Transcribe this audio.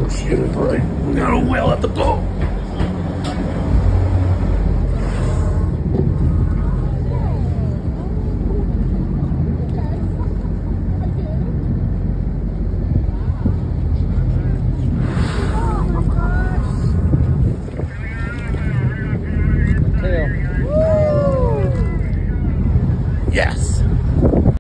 shit, buddy. We got a whale at the boat.